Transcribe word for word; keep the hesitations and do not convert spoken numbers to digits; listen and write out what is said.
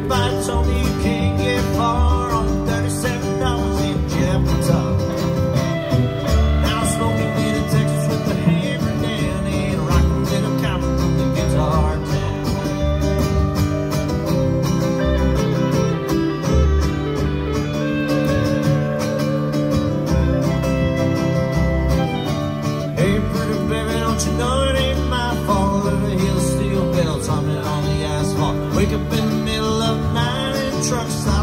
Everybody told me you can't get far on thirty-seven dollars in Jefferson. Now I'm smoking weed in Texas with the hammer down and rocking little cowboy from the guitar town. Hey, pretty baby, don't you know it ain't my fault if the hill steel belts on me on the asphalt. Wake up in the middle of the night and trucks